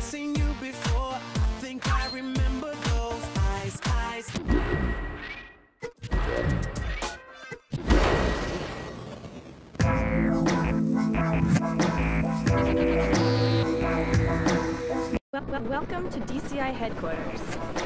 seen you before. I think I remember those eyes, eyes. Welcome to DCI headquarters.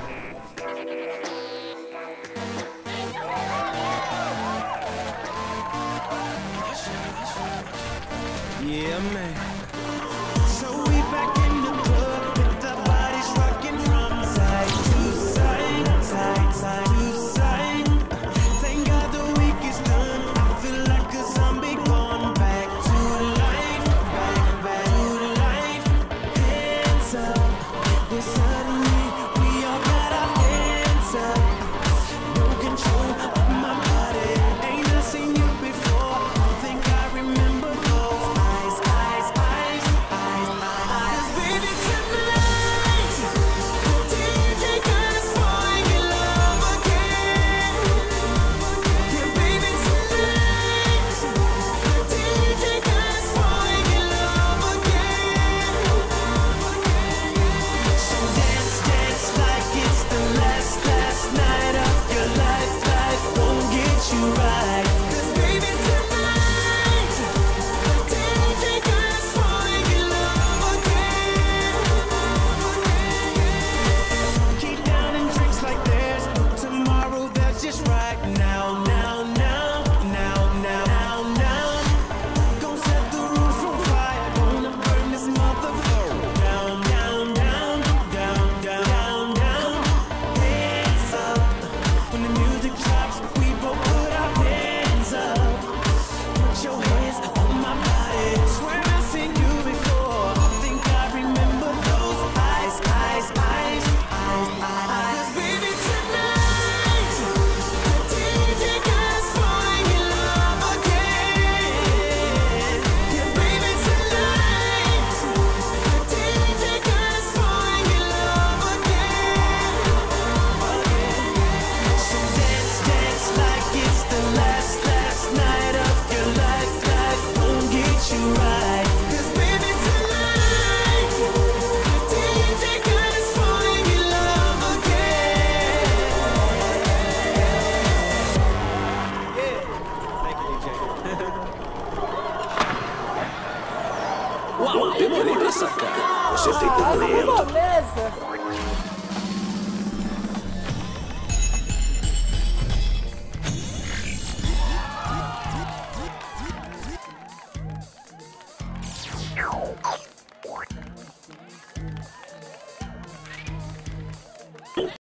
Yeah, man. So we back in the club with the bodies rocking from side to side, side, side to side. Thank God the week is done. I feel like a zombie gone back to life, back to life. Hands up, yeah, suddenly we all got our hands up. No control of my body. Ain't I seen you before? I think I remember those eyes, eyes, eyes, eyes, eyes. 'Cause baby tonight, the DJ got us falling in love again. Yeah, baby tonight, the DJ got us falling in love again. So dance, dance like it's the last night of your life. Life won't get you right. 'Cause baby tonight, the DJ got us falling in love again. Keep down and drinks like there's no tomorrow. That's just right now, now, now, now, now, now, now. Gonna set the roof on fire. Gonna burn this motherfucker down, down, down, down, down, down. Hands up. When the music drops, we both put our hands up. Put your hands on my body. Swear I've seen you before. I think I remember those eyes, eyes, eyes, eyes, eyes. 'Cause baby tonight, the DJ got us falling in love again. Yeah, baby tonight, the DJ got us falling in love again. So dance, dance like it's the last night of your life. Life won't get you right. 'Cause baby tonight, the DJ got us falling in love again. Yeah, thank you, DJ. Uau, demorei pra sacar. Você tem talento. Beleza.